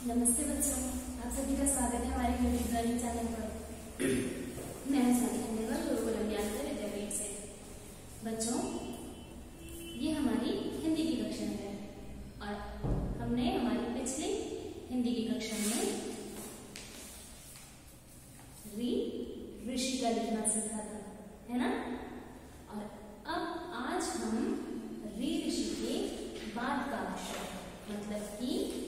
नमस्ते बच्चों, आप सभी का स्वागत है हमारे यूट्यूब लर्निंग चैनल पर। मैं हूं सानिया खंडेलवाल, गुरुकुलम ज्ञानोदय विद्यापीठ से। बच्चों, ये हमारी हिंदी की कक्षा है और हमने हमारी पिछली हिंदी की कक्षा में ऋषि का लिखना सीखा था, है ना। और अब आज हम ऋषि के बाद का अक्षर मतलब कि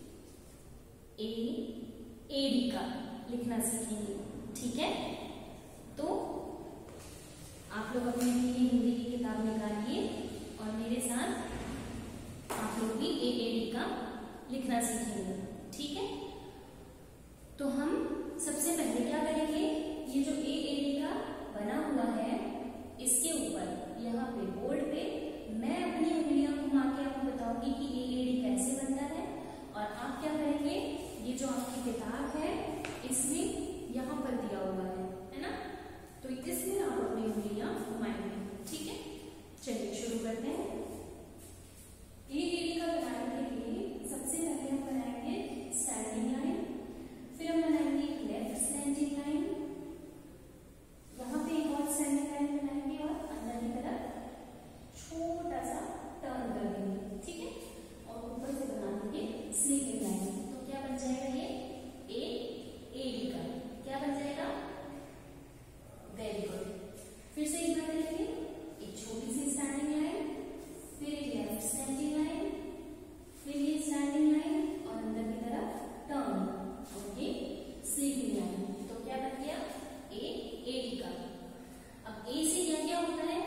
एडी का लिखना सीखेंगे, ठीक है। तो आप लोग अपने लिए हिंदी की किताब निकालिए और मेरे साथ आप लोग भी एडी का लिखना सीखेंगे, ठीक है। तो हम सबसे पहले क्या करेंगे, ये जो एडी का बना हुआ है इसके ऊपर यहाँ पे बोर्ड पे मैं अपनी उंगलियां घुमा के आपको बताऊंगी कि एडी कैसे बनता है। और आप क्या करेंगे, ये जो आपकी किताब है इसमें यहाँ पर दिया हुआ है ना, तो इसमें आप अपनी उंगलियां घुमाएंगे, ठीक है। चलिए शुरू करते हैं। एडी का बनाने के लिए सबसे पहले हम बनाएंगे स्टैंडिंग लाइन, फिर हम बनाएंगे लेफ्ट स्टैंडिंग लाइन, यहाँ पे एक और स्टैंडिंग लाइन बनाएंगे और अंदर की तरफ छोटा सा टर्न कर देंगे, ठीक है। और ऊपर से बना देंगे स्लीपिंग लाइन। तो क्या बन जाएगा, ये एडी का क्या बन जाएगा, वेरी गुड। फिर से एक बार करेंगे, एक छोटी सी स्टैंडिंग लाइन, फिर एक लेफ्ट स्टैंडिंग लाइन, फिर ये स्टैंडिंग लाइन और अंदर की तरफ टर्न और ये स्लीपिंग लाइन। तो क्या बन गया, एडी का। अब ए से क्या क्या होता है,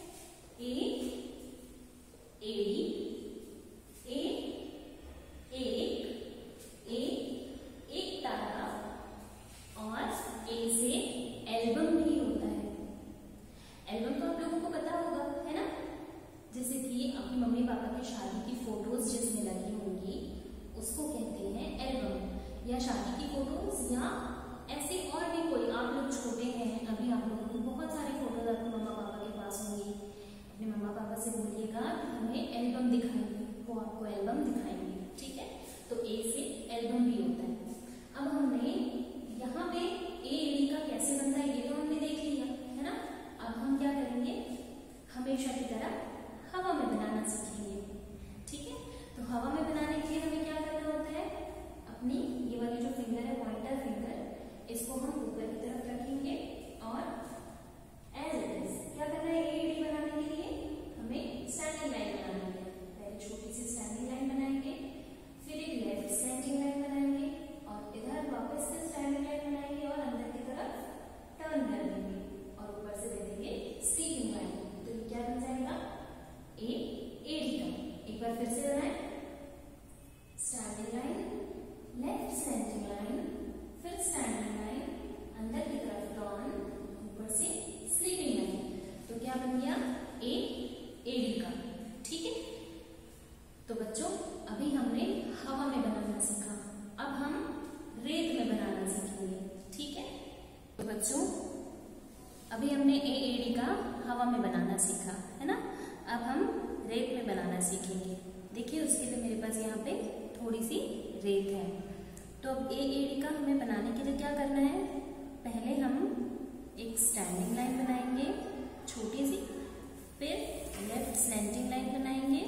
एक तारा और ए से एल्बम भी होता है। एल्बम तो आप लोगों को पता होगा, है ना। जैसे कि अपनी मम्मी पापा की शादी की फोटोज जिसमें लगी होंगी उसको कहते हैं एल्बम, या शादी की फोटोज, या ऐसे और भी कोई। आप लोग छोटे हैं अभी, आप लोगों को बहुत सारी फोटोज आपके मम्मा पापा के पास होंगी। अपने मम्मा पापा से बोलिएगा हमें एल्बम दिखाएंगे, वो आपको एल्बम दिखाएंगे, ठीक है। तो ए से एल्बम भी होता है। अब हमने यहाँ पे एडी का कैसे बनता है ये तो हमने देख लिया, है ना। अब हम क्या करेंगे, हमेशा की तरह हवा में बनाना सीखेंगे, ठीक है। तो हवा में बनाने के लिए हमें क्या करना होता है, अपनी ये वाली जो फिंगर है पॉइंटर फिंगर, इसको हम ऊपर की तरफ रखेंगे और एज इट इज क्या करना है, एडी बनाने के लिए हमें स्टैंडिंग लाइन बनानी है। पहले छोटी सी स्टैंडिंग लाइन बनाएंगे, फिर एक लेफ्ट स्टैंडिंग लाइन बनाएंगे और इधर वापस से स्टैंडिंग लाइन बनाएंगे और अंदर की तरफ टर्न कर देंगे और ऊपर से दे देंगे स्लीपिंग लाइन। तो ये क्या बन जाएगा, एडी का। एक बार फिर से बनाएं, standing line, left standing line, फिर स्टैंडिंग लाइन, अंदर की तरफ टर्न, ऊपर से स्लीपिंग लाइन। तो क्या बन गया, एडी का, ठीक है। तो बच्चों अभी हमने हवा में बनाना सीखा, अब हम रेत में बनाना सीखेंगे, ठीक है। तो बच्चों अभी हमने एडी का हवा में बनाना सीखा, है ना। अब हम रेत में बनाना सीखेंगे। देखिए उसके लिए मेरे पास यहाँ पे थोड़ी सी रेत है। तो अब एडी का हमें बनाने के लिए क्या करना है, पहले हम एक स्टैंडिंग लाइन बनाएंगे छोटी सी, फिर लेफ्ट स्लैंटिंग लाइन बनाएंगे,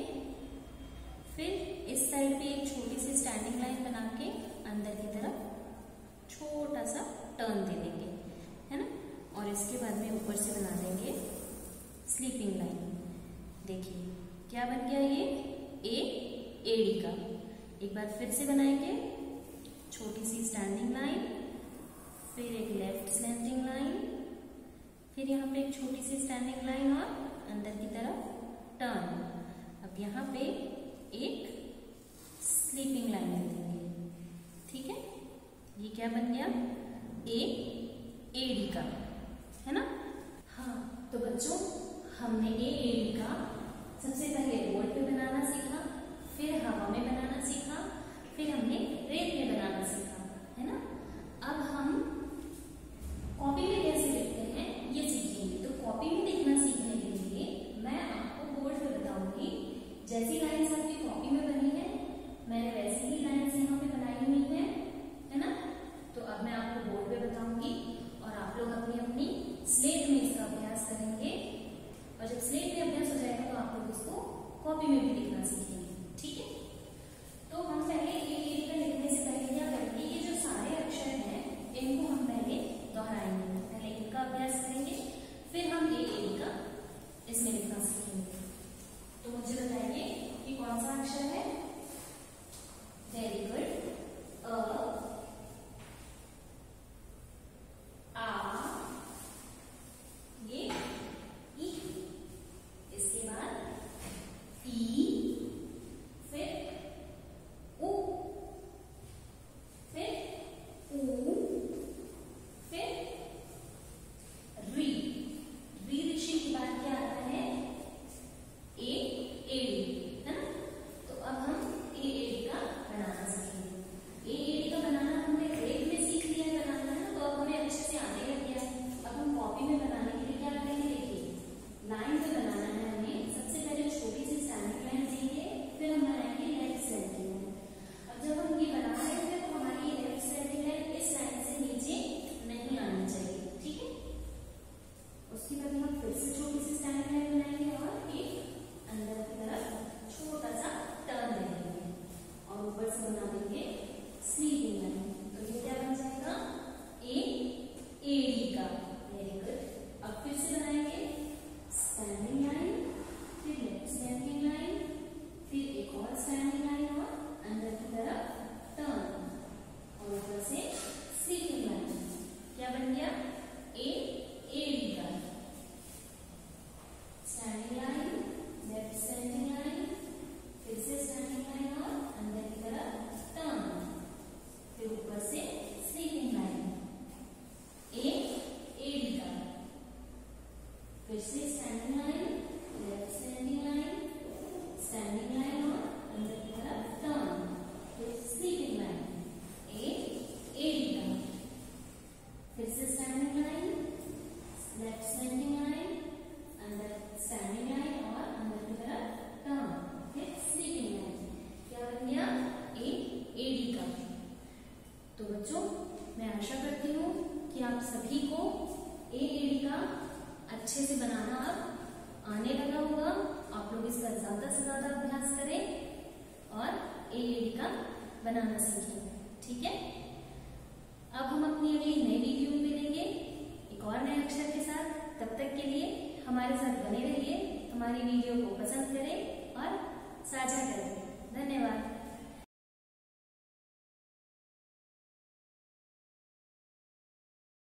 फिर इस साइड पे एक छोटी सी स्टैंडिंग लाइन बना के अंदर की तरफ छोटा सा टर्न दे देंगे, है ना। और इसके बाद में ऊपर से बना देंगे स्लीपिंग लाइन। देखिए क्या बन गया, ये एडी का। एक बार फिर से बनाएंगे, छोटी सी स्टैंडिंग लाइन, फिर एक लेफ्ट स्लैंटिंग लाइन, फिर यहाँ पे एक छोटी सी स्टैंडिंग लाइन और अंदर की तरफ टर्न। अब यहाँ पे एक स्लीपिंग लाइन दे देंगे, ठीक है। ये क्या बन गया, एडी का, है ना। हाँ तो बच्चों हमने एडी का सबसे पहले बोर्ड पे बनाना सीखा, फिर हवा में बनाना सीखा, फिर हमने रेत में बनाना सीखा, है ना। अब हम कॉपी में कैसे लिखते हैं ये सीखेंगे। तो कॉपी में लिखना सीखने के लिए मैं आपको बोर्ड पे बताऊंगी, जैसी लाइन्स आपकी कॉपी में बनी है मैंने वैसी ही लाइन्स यहाँ पे बनाई कॉपी में भी लिखना सीखेंगे। ठीक है, तो हम पहले ए का लिखने से पहले क्या करेंगे, ये जो सारे अक्षर हैं इनको हम पहले दोहराएंगे। पहले इनका अभ्यास करेंगे, फिर हम ए का इसमें लिखना सीखेंगे। तो मुझे बताइए कि कौन सा अक्षर है। वेरी गुड, अ, आ, ये ई, इसके बाद ई, फिर उ, फिर ऊ, फिर री। री ऋषि के बाद क्या आता है, ए एडी, है ना। तो अब हम ए एडी का बनाना सीखेंगे। ए एडी का बनाना हमने ग्रेड में सीख लिया है बनाना, है ना, तो अब हमें अच्छे से आने लग गया है। अब हम कॉपी में बनाने के लिए क्या करेंगे, देखिए लाइन पे बनाना है हमें। सबसे पहले छोटी सी स्टैंडिंग लाइन देंगे, फिर हम बनाएंगे लेफ्ट स्टैंडिंग लाइन। अब जब हम ये बना रहे हैं तो हमारी लेफ्ट स्टैंडिंग लाइन इस लाइन से नीचे नहीं आनी चाहिए। ठीक है, उसके बाद हम फिर से छोटी सी स्टैंडिंग लाइन बनाएंगे और एक अंदर की तरफ छोटा सा टर्न दे देंगे और ऊपर से बना देंगे स्लीपिंग लाइन। तो ये क्या बन जाएगा, ए एडी का। वेरी गुड, अब फिर से बनाएंगे स्टैंडिंग लाइन, फिर लेफ्ट स्टैंडिंग लाइन, फिर एक और स्टैंडिंग लाइन और अंदर की तरफ टर्न और ऊपर से स्लीपिंग लाइन। क्या बन गया, ए एडी का। Standing line, left standing line, फिर से स्टैंडिंग लाइन और अंदर की तरफ टर्न, फिर ऊपर से स्लीपिंग लाइन, ए एडी का। फिर से standing line, left standing line, standing line और अंदर की तरफ टर्न, फिर स्लीपिंग लाइन, ए एडी का। फिर से standing line, left standing line, अंदर स्टैंडिंग लाइन और अंदर की तरफ टर्न, फिर स्लीपिंग लाइन। क्या बन गया, ए एडी का। तो बच्चों, मैं आशा करती हूँ कि आप सभी को ए एडी का अच्छे से बनाना अब आने लगा होगा। आप लोग इसका ज्यादा से ज्यादा अभ्यास करें और ए एडी का बनाना सीखें। ठीक है, अब हम अपनी अगली नई वीडियो में मिलेंगे एक और नए अक्षर के साथ। तब तक के लिए हमारे साथ बने रहिए, हमारी वीडियो को पसंद करें और साझा करें। धन्यवाद।